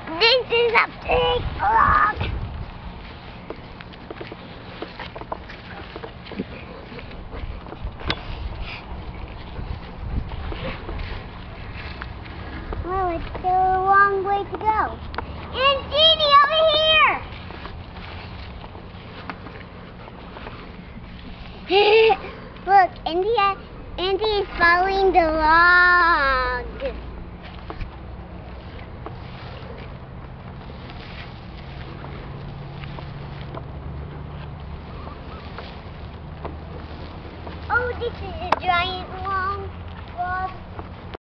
This is a big log. Well, it's still a long way to go. And Jeannie, over here! Look, Andy is following the log. Oh, this is a giant long log.